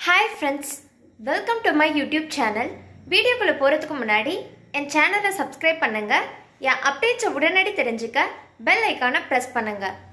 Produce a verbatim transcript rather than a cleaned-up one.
Hi friends, welcome to my YouTube channel. Video குள்ள போறதுக்கு முன்னாடி என் சேனலை சப்ஸ்கிரைப் பண்ணுங்க. என் அப்டேட்ஸ் உடனடி தெரிஞ்சுக்க பெல் ஐகானை பிரஸ் பண்ணுங்க.